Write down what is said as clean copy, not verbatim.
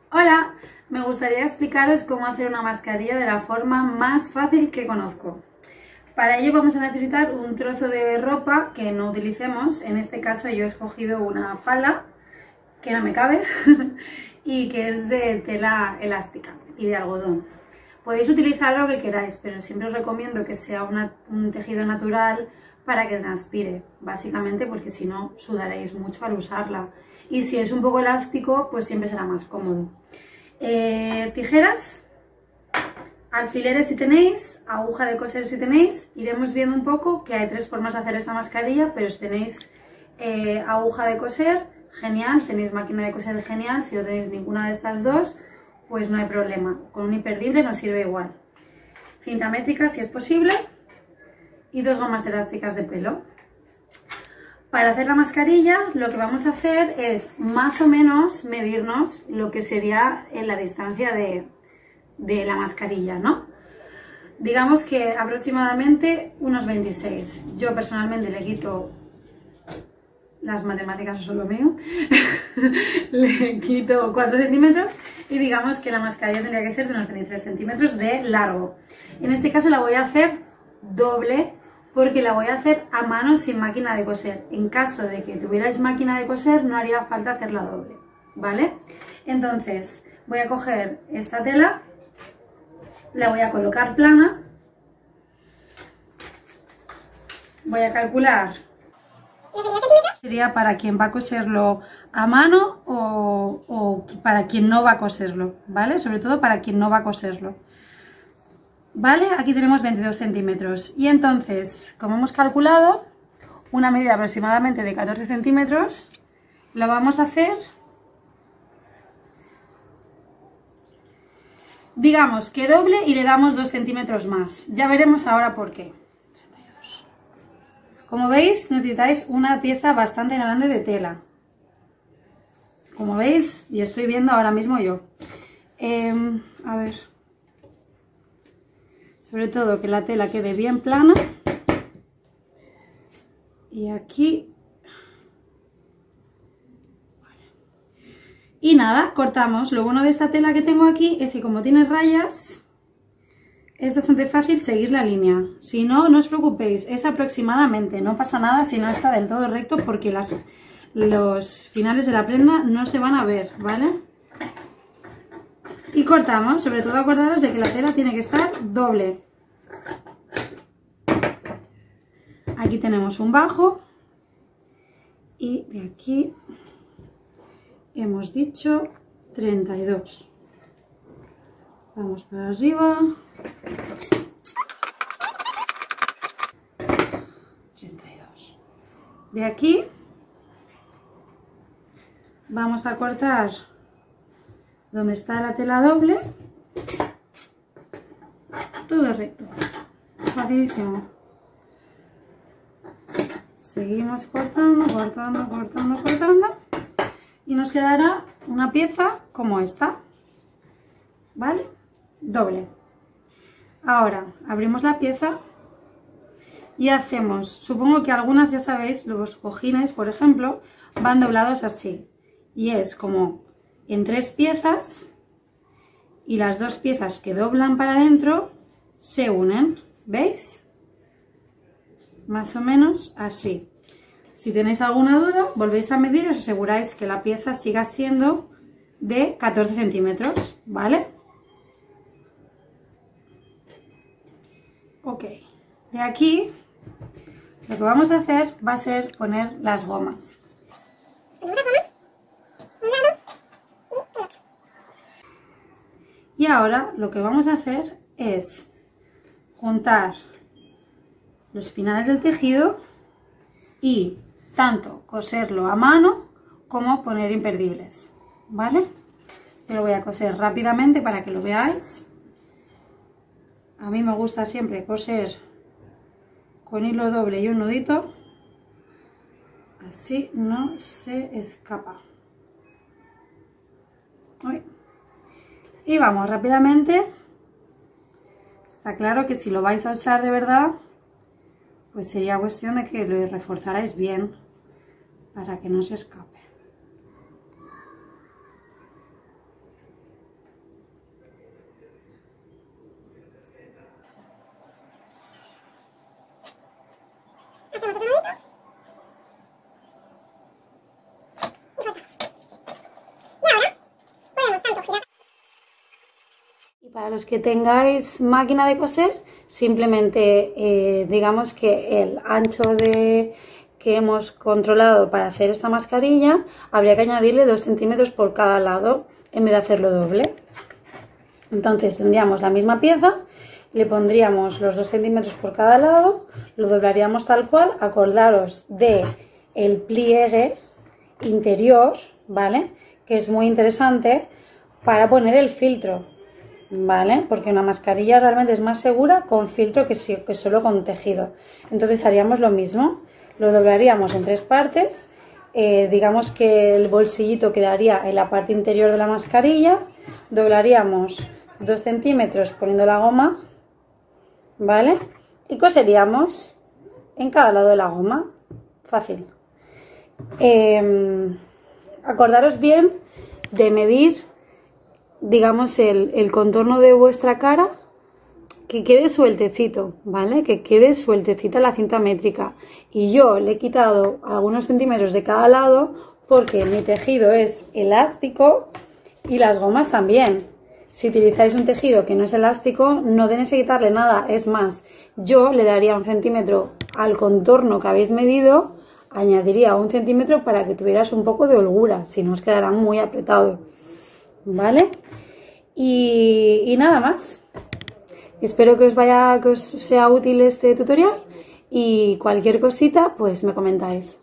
Hola, me gustaría explicaros cómo hacer una mascarilla de la forma más fácil que conozco. Para ello vamos a necesitar un trozo de ropa que no utilicemos. En este caso yo he escogido una falda que no me cabe y que es de tela elástica y de algodón. Podéis utilizar lo que queráis, pero siempre os recomiendo que sea un tejido natural para que transpire, básicamente porque si no sudaréis mucho al usarla. Y si es un poco elástico, pues siempre será más cómodo. Tijeras, alfileres si tenéis, aguja de coser si tenéis. Iremos viendo un poco que hay tres formas de hacer esta mascarilla, pero si tenéis aguja de coser, genial, tenéis máquina de coser, genial. Si no tenéis ninguna de estas dos, pues no hay problema, con un imperdible nos sirve igual. Cinta métrica si es posible y dos gomas elásticas de pelo. Para hacer la mascarilla lo que vamos a hacer es más o menos medirnos lo que sería en la distancia de la mascarilla, ¿no? Digamos que aproximadamente unos 26. Yo personalmente le quito, las matemáticas son lo mío, le quito 4 centímetros y digamos que la mascarilla tendría que ser de unos 23 centímetros de largo. En este caso la voy a hacer doble porque la voy a hacer a mano sin máquina de coser. En caso de que tuvierais máquina de coser no haría falta hacerla doble, ¿vale? Entonces voy a coger esta tela, la voy a colocar plana, voy a calcular. Sería para quien va a coserlo a mano o para quien no va a coserlo, ¿vale? Sobre todo para quien no va a coserlo. ¿Vale? Aquí tenemos 22 centímetros. Y entonces, como hemos calculado, una medida aproximadamente de 14 centímetros, lo vamos a hacer, digamos que doble y le damos 2 centímetros más. Ya veremos ahora por qué. Como veis, necesitáis una pieza bastante grande de tela. Como veis, y estoy viendo ahora mismo yo. A ver. Sobre todo que la tela quede bien plana. Y aquí. Y nada, cortamos. Lo bueno de esta tela que tengo aquí es que como tiene rayas, es bastante fácil seguir la línea. Si no, no os preocupéis, es aproximadamente, no pasa nada si no está del todo recto porque los finales de la prenda no se van a ver, ¿vale? Y cortamos, sobre todo acordaros de que la tela tiene que estar doble. Aquí tenemos un bajo y de aquí hemos dicho 32. Vamos para arriba. 32. De aquí vamos a cortar donde está la tela doble, todo recto, facilísimo. Seguimos cortando, cortando, cortando, cortando y nos quedará una pieza como esta, ¿vale? Doble. Ahora abrimos la pieza y hacemos, supongo que algunas ya sabéis, los cojines por ejemplo van doblados así y es como en 3 piezas y las 2 piezas que doblan para adentro se unen, ¿veis? Más o menos así. Si tenéis alguna duda volvéis a medir y os aseguráis que la pieza siga siendo de 14 centímetros, ¿vale? Ok, de aquí lo que vamos a hacer va a ser poner las gomas. Y ahora lo que vamos a hacer es juntar los finales del tejido y tanto coserlo a mano como poner imperdibles, ¿vale? Yo lo voy a coser rápidamente para que lo veáis. A mí me gusta siempre coser con hilo doble y un nudito, así no se escapa. Uy. Y vamos rápidamente. Está claro que si lo vais a usar de verdad, pues sería cuestión de que lo reforzarais bien para que no se escape. Hacemos otro nudito. Y cortamos. Y ahora podemos tanto girar. Y para los que tengáis máquina de coser, simplemente digamos que el ancho que hemos controlado para hacer esta mascarilla, habría que añadirle 2 centímetros por cada lado en vez de hacerlo doble. Entonces tendríamos la misma pieza, le pondríamos los 2 centímetros por cada lado, lo doblaríamos tal cual. Acordaros de el pliegue interior, ¿vale? Que es muy interesante para poner el filtro, ¿vale? Porque una mascarilla realmente es más segura con filtro que solo con tejido. Entonces haríamos lo mismo, lo doblaríamos en 3 partes, digamos que el bolsillito quedaría en la parte interior de la mascarilla, doblaríamos 2 centímetros poniendo la goma, ¿vale? Y coseríamos en cada lado de la goma, fácil. Acordaros bien de medir, digamos, el contorno de vuestra cara, que quede sueltecito, ¿vale? Que quede sueltecita la cinta métrica. Y yo le he quitado algunos centímetros de cada lado porque mi tejido es elástico y las gomas también. Si utilizáis un tejido que no es elástico, no tenéis que quitarle nada. Es más, yo le daría 1 centímetro al contorno que habéis medido, añadiría 1 centímetro para que tuvieras un poco de holgura, si no os quedará muy apretado, ¿vale? Y nada más. Espero que os sea útil este tutorial y cualquier cosita, pues me comentáis.